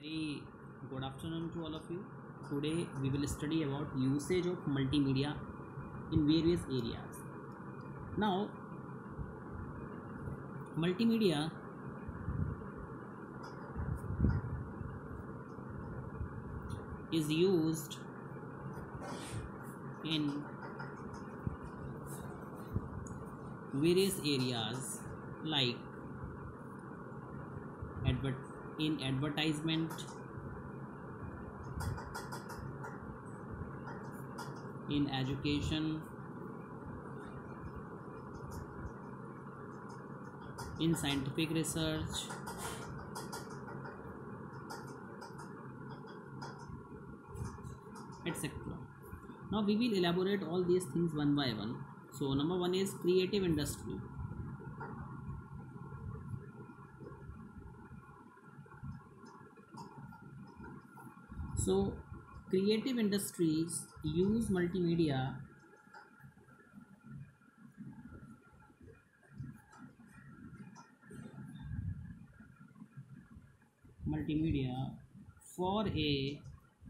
Hey, good afternoon to all of you. Today we will study about usage of multimedia in various areas. Now, multimedia is used in various areas like in advertisement, in education, in scientific research, etc. Now we will elaborate all these things one by one. So number one is creative industry. So creative industries use multimedia for a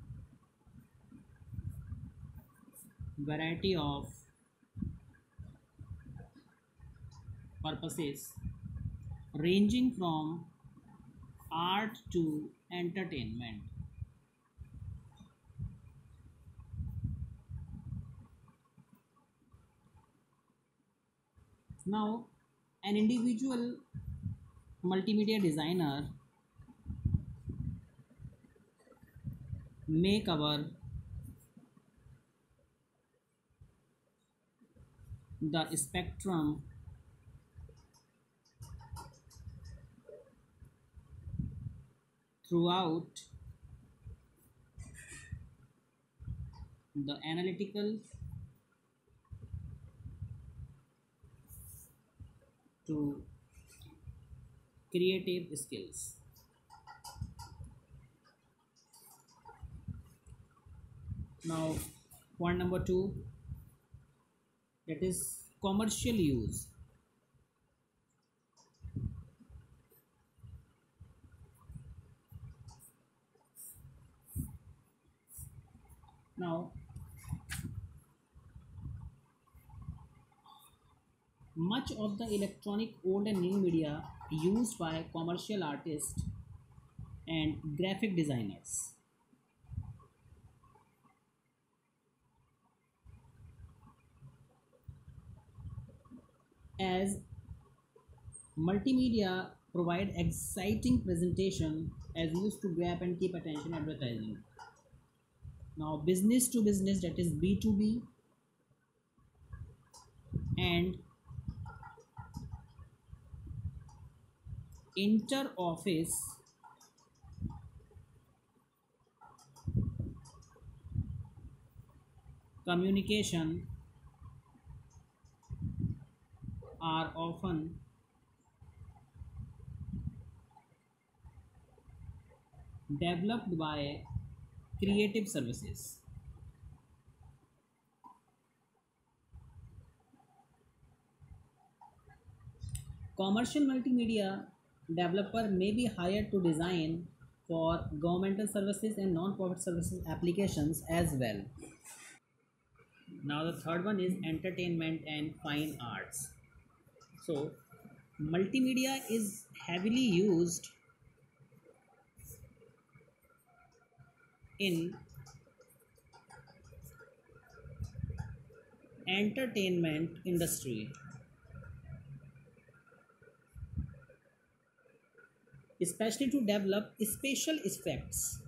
variety of purposes ranging from art to entertainment. Now, an individual multimedia designer may cover the spectrum throughout the analytical to creative skills. Now, point number two, that is commercial use. Now, much of the electronic old and new media used by commercial artists and graphic designers. As multimedia provide exciting presentation as used to grab and keep attention advertising. Now business to business, that is B2B, and inter office communication are often developed by creative services. Commercial multimedia developer may be hired to design for governmental services and non-profit services applications as well. Now the third one is entertainment and fine arts. So multimedia is heavily used in entertainment industry, especially to develop special effects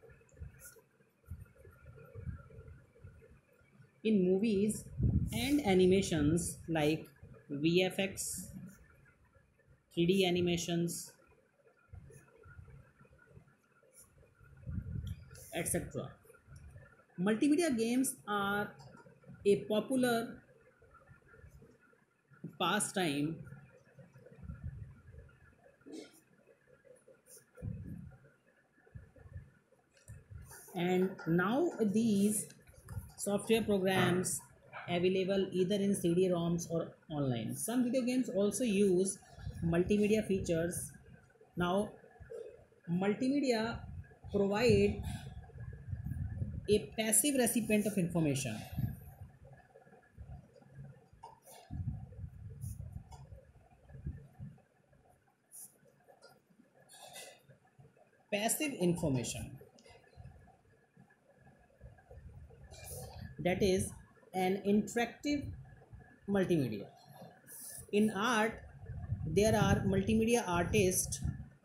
in movies and animations like VFX, 3D animations, etc. Multimedia games are a popular pastime and now these software programs available either in CD-ROMs or online. Some video games also use multimedia features. Now multimedia provide a passive recipient of information. Passive information, that is an interactive multimedia. In art, there are multimedia artists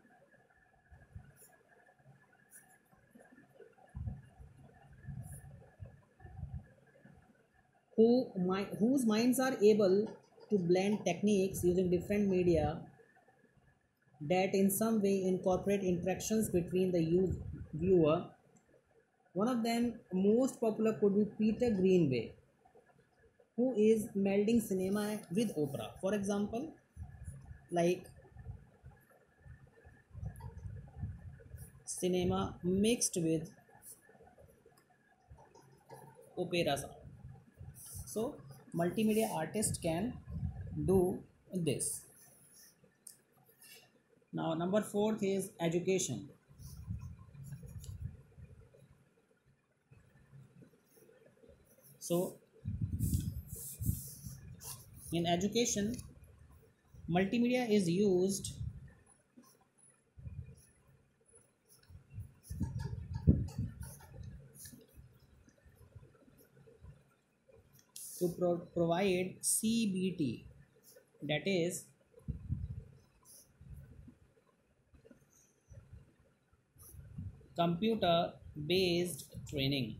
whose minds are able to blend techniques using different media that in some way incorporate interactions between the viewer. One of them most popular could be Peter Greenway, who is melding cinema with opera. For example, like cinema mixed with opera sound. So multimedia artists can do this. Now number fourth is education. So in education, multimedia is used to provide CBT, that is computer based training,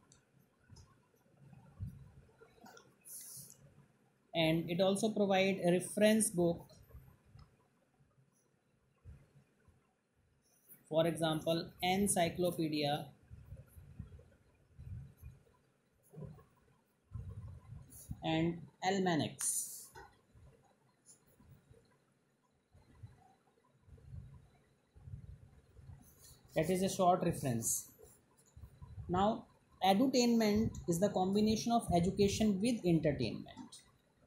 and it also provide a reference book, for example encyclopedia and almanacs. That is a short reference. Now edutainment is the combination of education with entertainment.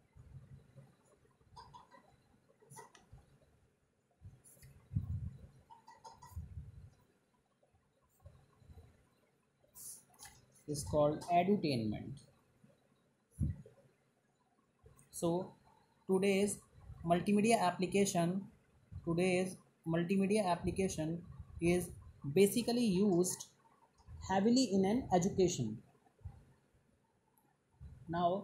Is called edutainment. So today's multimedia application today's multimedia application is basically used heavily in an education. Now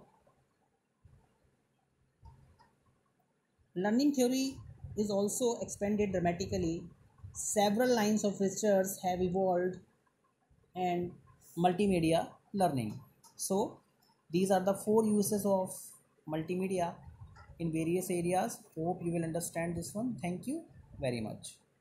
learning theory is also expanded dramatically. Several lines of research have evolved and multimedia learning. So these are the four uses of multimedia in various areas. Hope you will understand this one. Thank you very much.